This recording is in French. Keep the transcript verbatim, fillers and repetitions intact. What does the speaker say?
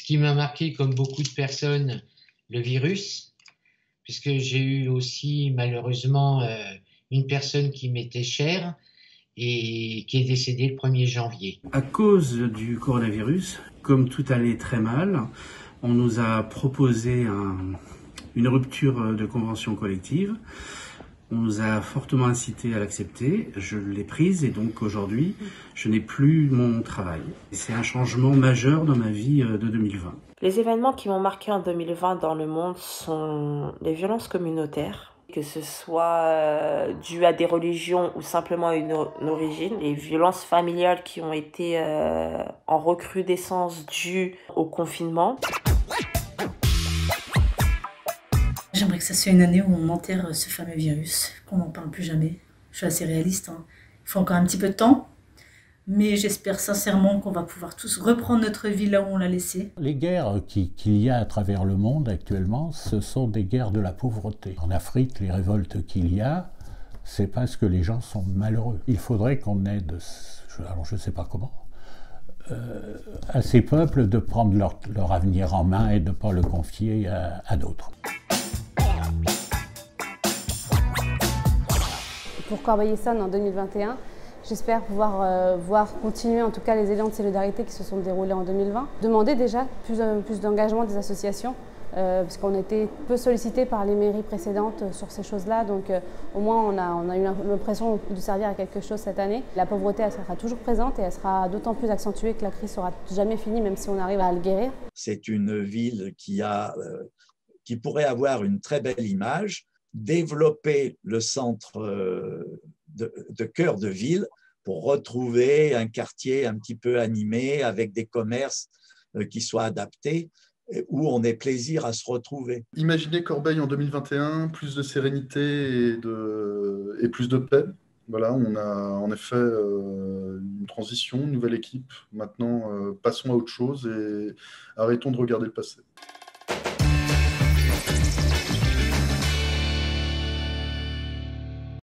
qui m'a marqué, comme beaucoup de personnes, le virus, puisque j'ai eu aussi malheureusement euh, une personne qui m'était chère et qui est décédée le premier janvier. À cause du coronavirus, comme tout allait très mal, on nous a proposé un, une rupture de convention collective. On nous a fortement incité à l'accepter, je l'ai prise et donc aujourd'hui, je n'ai plus mon travail. C'est un changement majeur dans ma vie de deux mille vingt. Les événements qui m'ont marqué en deux mille vingt dans le monde sont les violences communautaires, que ce soit dû à des religions ou simplement à une, une origine, les violences familiales qui ont été euh, en recrudescence dues au confinement. J'aimerais que ça soit une année où on enterre ce fameux virus, qu'on n'en parle plus jamais. Je suis assez réaliste, hein. Il faut encore un petit peu de temps, mais j'espère sincèrement qu'on va pouvoir tous reprendre notre vie là où on l'a laissée. Les guerres qui, qu'il y a à travers le monde actuellement, ce sont des guerres de la pauvreté. En Afrique, les révoltes qu'il y a, c'est parce que les gens sont malheureux. Il faudrait qu'on aide, alors je ne sais pas comment, euh, à ces peuples de prendre leur, leur avenir en main et de ne pas le confier à, à d'autres. Pour Corbeil-Essonnes en deux mille vingt et un, j'espère pouvoir euh, voir continuer en tout cas les élans de solidarité qui se sont déroulés en deux mille vingt. Demander déjà plus, euh, plus d'engagement des associations, euh, parce qu'on était peu sollicités par les mairies précédentes sur ces choses-là, donc euh, au moins on a, on a eu l'impression de servir à quelque chose cette année. La pauvreté, elle sera toujours présente et elle sera d'autant plus accentuée que la crise sera jamais finie, même si on arrive à le guérir. C'est une ville qui, a, euh, qui pourrait avoir une très belle image, développer le centre de, de cœur de ville pour retrouver un quartier un petit peu animé avec des commerces qui soient adaptés, où on ait plaisir à se retrouver. Imaginez Corbeil en deux mille vingt et un, plus de sérénité et, de, et plus de paix. Voilà, on a en effet euh, une transition, une nouvelle équipe. Maintenant, euh, passons à autre chose et arrêtons de regarder le passé.